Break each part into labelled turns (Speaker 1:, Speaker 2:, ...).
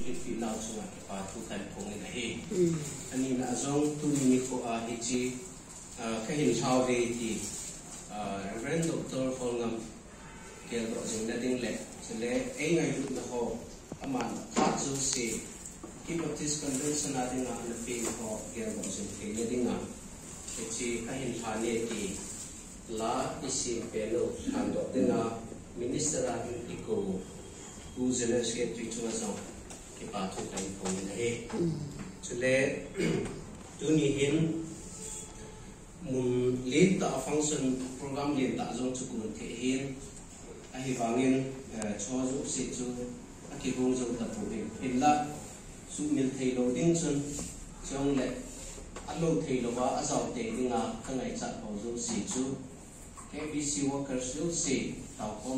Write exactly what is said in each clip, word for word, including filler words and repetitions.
Speaker 1: fit fit now so nga pa tu kan kong ni hi ani na azong tu ni ko a hi chi ka hin chau ve ti ren doctor Holngam ke ro jing na ding le le ai ngai tu na ho aman kha chu se ki baptist convention na ding na na pe ho ke ro jing ke le ding na hi chi ka hin tha ne ti la isi pelo hando ding na minister a iko u Zelensky tweet to us on ke pa thu kai ko ni he chule tu ni hin mun len ta function program len ta zong chu kun the hin a hi wangin cho zu se chu a ki gong zo ta pu hin la su mil thei lo ding chun chong le a lo thei lo wa a zau te ding a ka ngai cha ho zo si chu K B C workers will see tao kom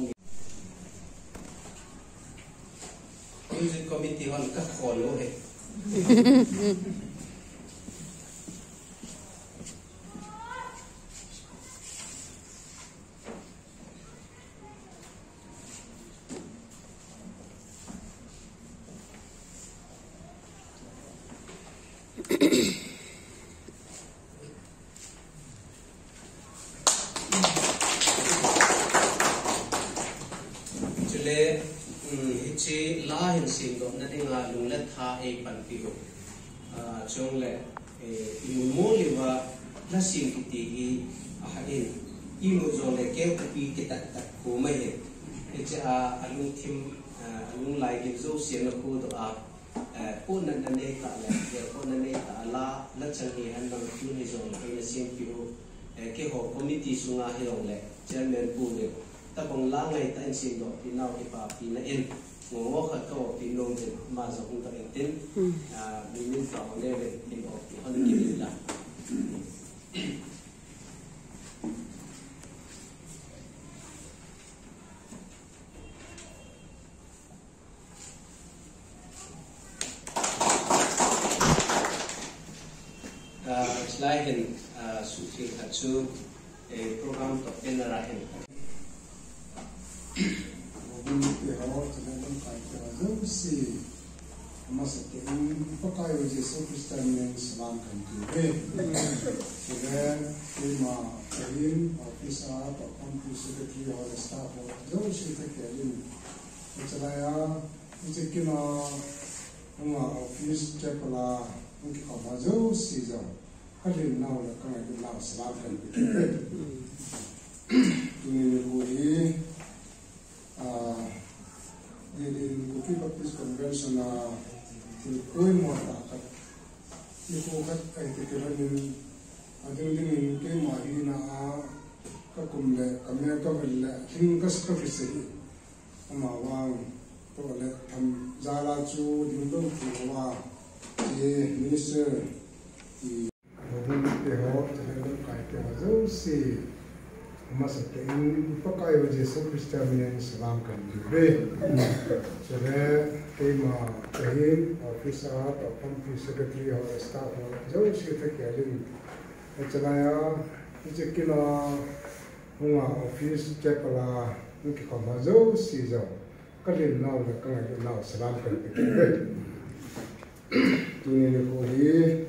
Speaker 1: music committee hon ka kholo he hichi la hin sim do na dinga lung la tha e pan pi go chong le e mo le wa la sim ki ti i a ha in i mo zo le ke ka pi ki tak tak ko mai he e cha a lung thim a lung lai ki zo sim na ko do a ko na na ne ka le ke ko na ne ta la la chang hi han dang tu ni zo la ke sim pi ho ke ho committee su nga he le chairman pu le ta bong la ngai ta sim do pi nau ki pa pi na en ngô khát câu thì nông dân mà giờ không có tiền tin mình nên tạo nên để tìm học thì hơn nhiều là slide hình sự kiện thật sự program tập tên là hình
Speaker 2: si masa ke pakai wajah so Kristen yang Islam kan juga. Kemudian lima kain office atau kampus sekretari oleh staff jauh sih tak kain. Macamnya macam kena nama office cepala mungkin kau jauh sih jauh. Kalau nak nak kena nak Islam kan juga. Ini boleh di Kopi Baptist Convention na koi mo takat iko kat ay tikiranin ading dingin kay mahina kakumle kami kabille hingas kafisi amawang toilet tham zala chu dingdong tuwa ye minister i robin pe ho theleng kai ke zo si masa ting pakai wajah so Kristen yang Islam kan juga. Jadi tema kain office atau kampus sekretari oleh staff jauh sih tak kain. Macamnya macam kena rumah office cepala mungkin kau jauh sih jauh. Kalau nak nak kena nak Islam kan juga. Tuh ni koi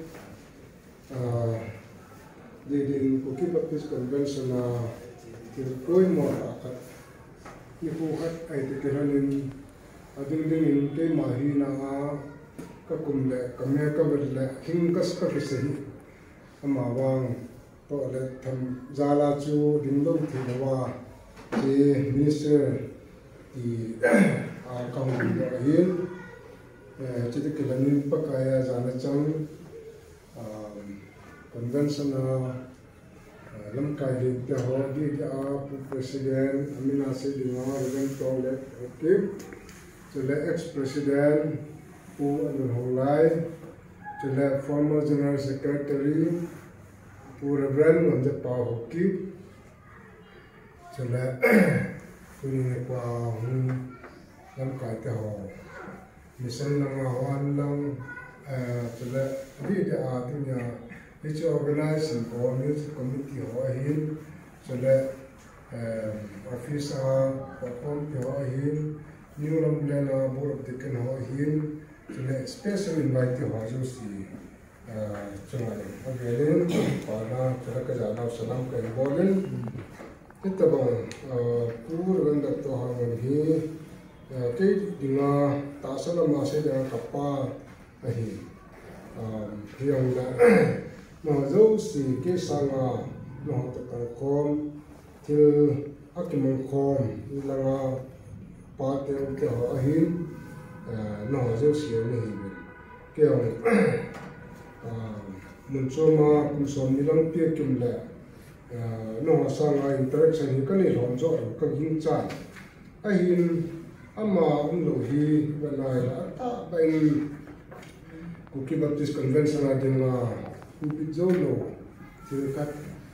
Speaker 2: di di Kopi Baptist Convention koi mo takat ipo kat ay tikiranin ading dingin kay mahina kakumle kami kabille hingas kafisi amawang toilet tham zala chu dingdong thinawa si minister i akang hin chitikilanin pakaya jana chang convention lam kai di te ho di a president amina se di ma reven toilet okay to the ex president who and holai to the former general secretary who reverend on the power hockey to the kuni kwa lam kai te ho mission na wan lang to the di a dunya which organized and coordinates committee hoahin so that officer perform hoahin new lam plan board of deacon hoahin special invite to Hajo si chungai again pana chara ka jana salam ka bolen kitabang pur ganda to hangan hi ke dinga tasala ma se da kapa ahi hiang na ma zo si ke sanga no ta kom til akimong kom ilanga pa te ke ahi no zo si ne hi ke ang mun choma kun som nilang pe kim la no sanga interaction hi kan ni rom zo ka ging cha a hin ama um lo hi banai la ta bain Kuki Baptist Convention adin la kuki zo lo kat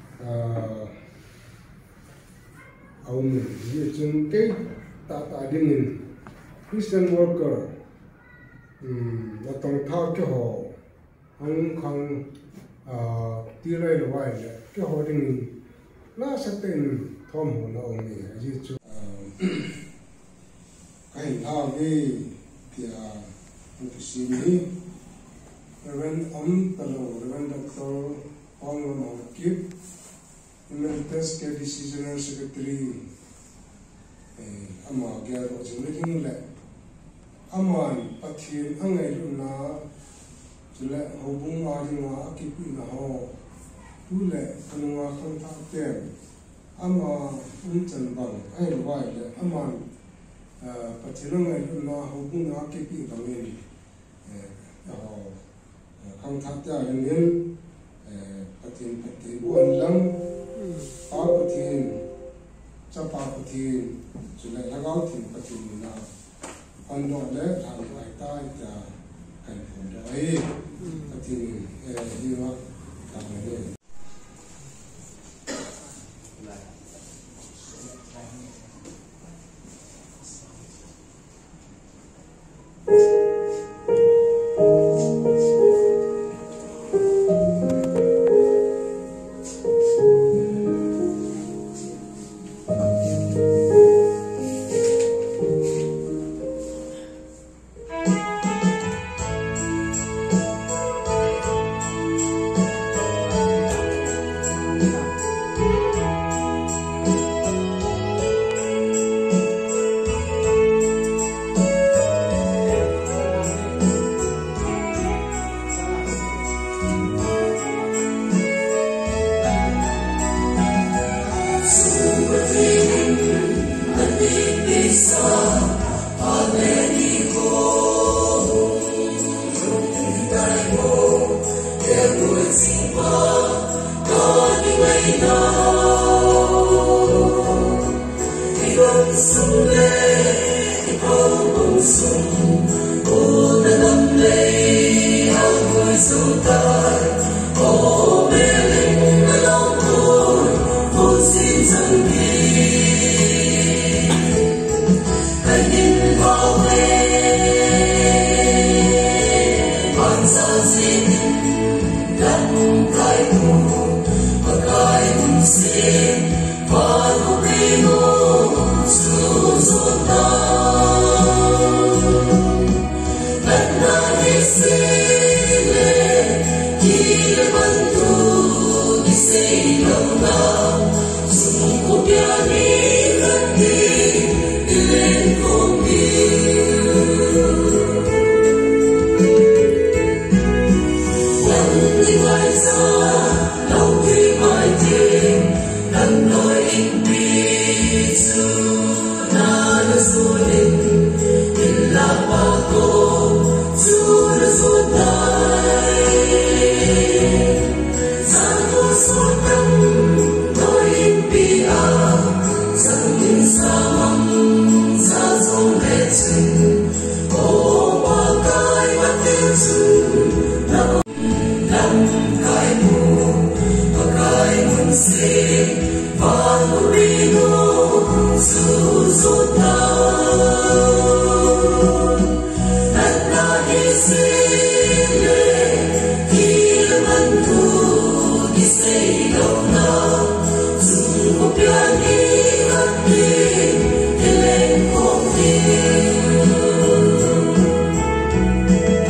Speaker 2: aum hi chung ke ta ta din Christian worker la tong tha ke ho ang khang tirai lo wai le ke ho ding la satin thom ho na ong ni ji chu kai ha ve tia ofisi ni ren om palo ren doctor ong no kip Emeritus ke decisional secretary ama gya ro jin ring le aman pathin angai lu na chule hobung ma ji ma akipi na ho tu le kanwa khang tha te ama un chan bang ai lo wai le aman pathin angai lu na hobung na akipi ka me ho khang tha ta ren pathin pathin buan lang pa pathin cha pa pathin chule lagau thin pathin na ando le thang ai ta ta kan phun da ai pathin e hi wa ta ne
Speaker 3: Thank you.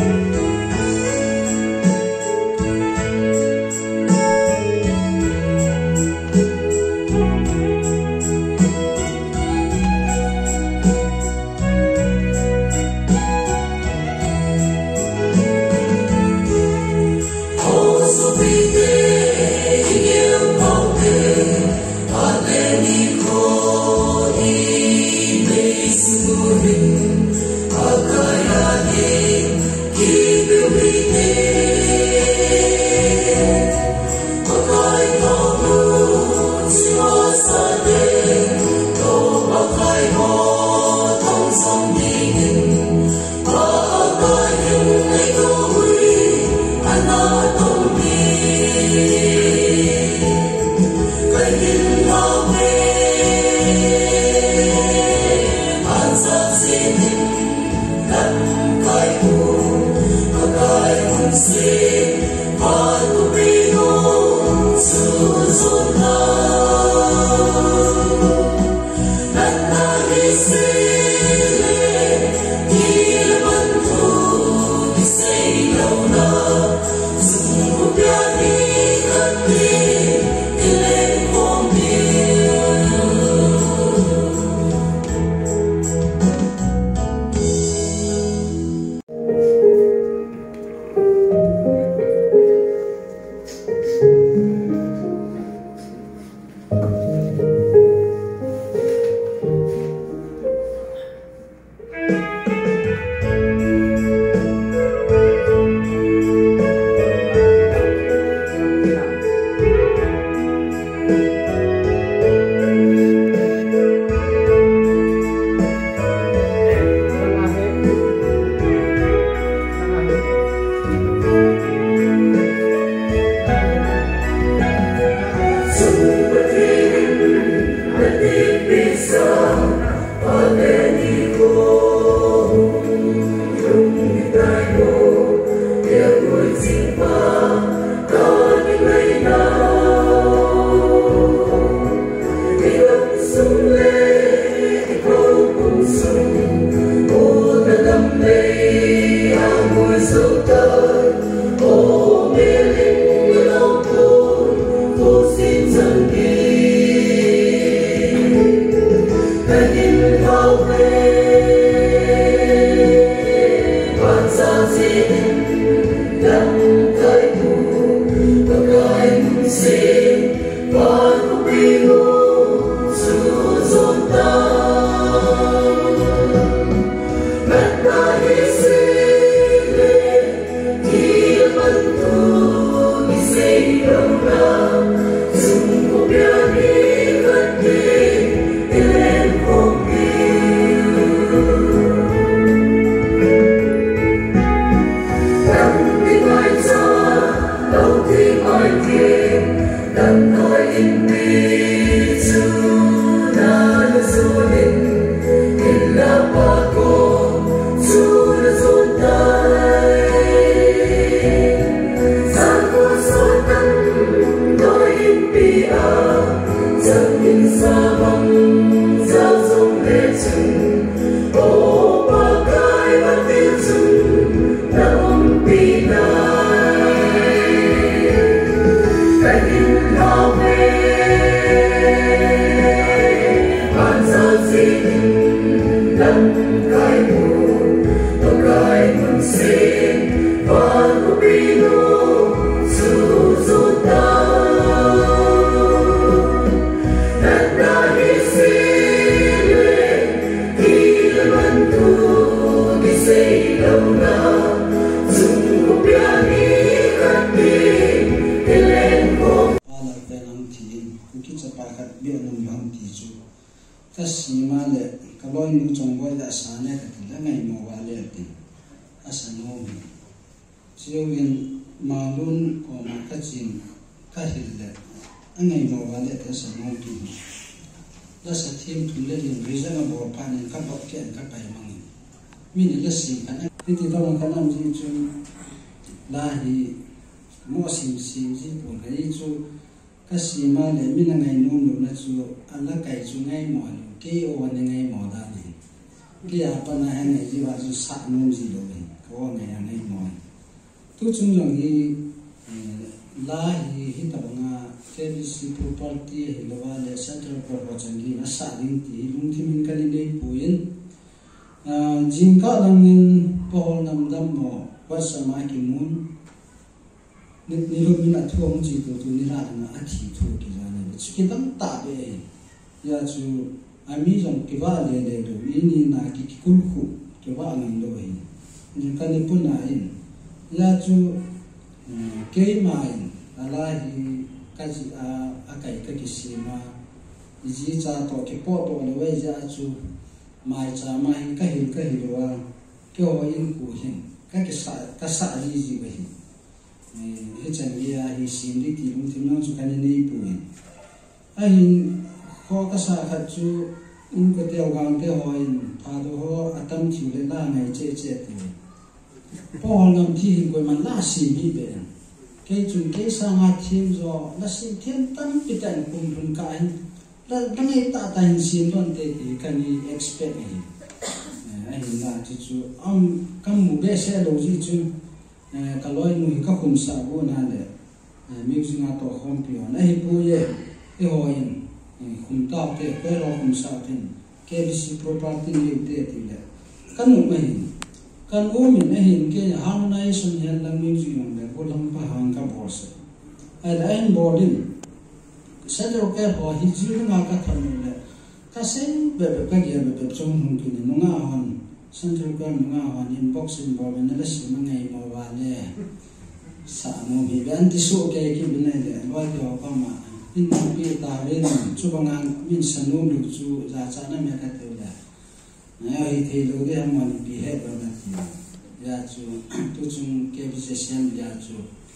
Speaker 3: kan umin a hin ke harmonization hian lang music yong le ko lam pa hang ka bor se ai da in boarding sedro ke ho hi jiu nga ka tham le ka sen be be ka ge be be chong hung ki ni nga hon central ka nga hon inbox in bo ne le sim ngai mo wa le sa mo bi ban ti so ke ki bin le wa ko ka ma in pi ta re chu bang ang min sanu lu chu za cha na me ka te le na hi the lo ge ma ni bi he ba na ya chu tu chung ke bi se sem ya chu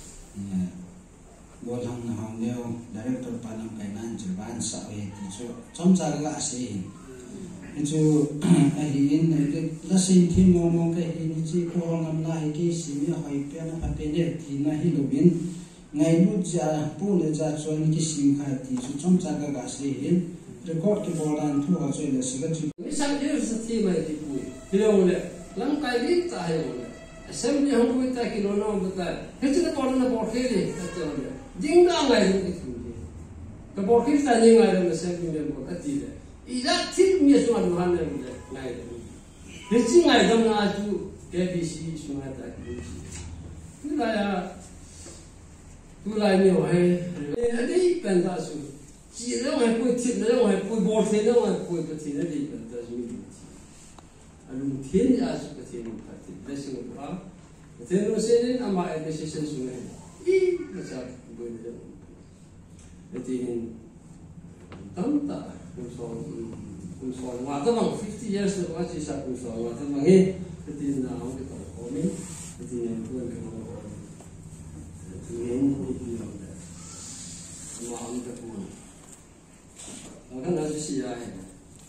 Speaker 3: bol hang na hang leo director pa nam kai nan chu ban sa we ti chu chom cha ga se hin chu a hi in ne la sin thi mo mo ke hi ni chi ko ngam la hi ke si mi hoi pe na pa pe ne ti na hi lo bin ngai lu ja pu le ja chu ni ki sim kha ti chu chom cha ga ga se hin record ke bol an thu ha chu le se ga chu
Speaker 4: mi sang je sa ti mai ti pu ti lo le lang kai ri ta hai lo le assembly hong ko ta ki lo no ba he chu ko na bo ke le ta to le ding da ngai lu ki tu le ka bo ke ta ni ngai le assembly me bo ta ti le i da ti mi so an han le ngai le he chi ngai dam na chu ke bi si su ma ta ki tu la ya tu la mi ho he a di pen da su chỉ là ngoài quỳ thịt là ngoài quỳ bò thế là ngoài quỳ cái thịt là gì vậy đó là gì anh muốn thiên là sự cái thịt một cái thịt đấy sự đó thế nó sẽ đến ama em sẽ sinh xuống này ý là sao quỳ được cái thịt tấm ta cũng so cũng so ngoài tấm bằng fifty years rồi quá chỉ sao cũng so ngoài tấm bằng ấy cái thịt nào cái tàu có mình cái thịt này quên cái nó cái thịt này cái thịt nào đấy mà ông cái quên我看他是喜爱的，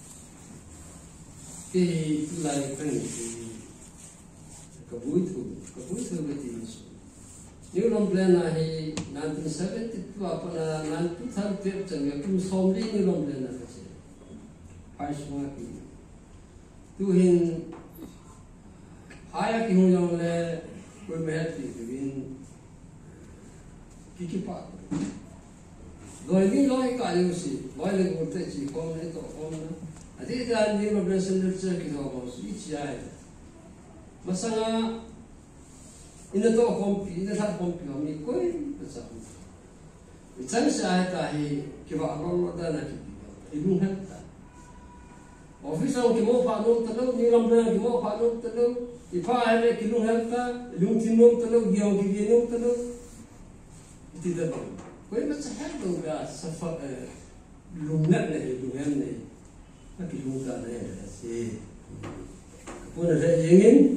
Speaker 4: 给来看你个不图，个不图个地方。New Lomblena là nineteen seventy-two apa na nineteen thirty chẳng cái cũng xóm đi New Lomblena cái gì, phải xuống cái, tu hin hai cái hông yang le, tôi mới hết thì cái cái cái part rồi đi nói cả những gì, nói lên một cái gì con này to con đó, à thế ra như là bên sân chơi cái đó có suy nghĩ ai, mà sao à, in đó con pi, in đó con pi, mình coi cái sao, cái chẳng sai ta thì cái vợ nó nó đã là cái cái đúng hết ta, office ông cái mô phá nông tơ lâu, như làm bên cái mô phá nông tơ lâu, cái phá hay là cái đúng hết ta, đúng thiên nông tơ lâu, giàu cái gì nông tơ lâu, thì đó quay mất sẽ hết đâu cả sắp phật lùng nét này lùng em này nó cái lùng cả này là gì, quên là dễ dễ nghiến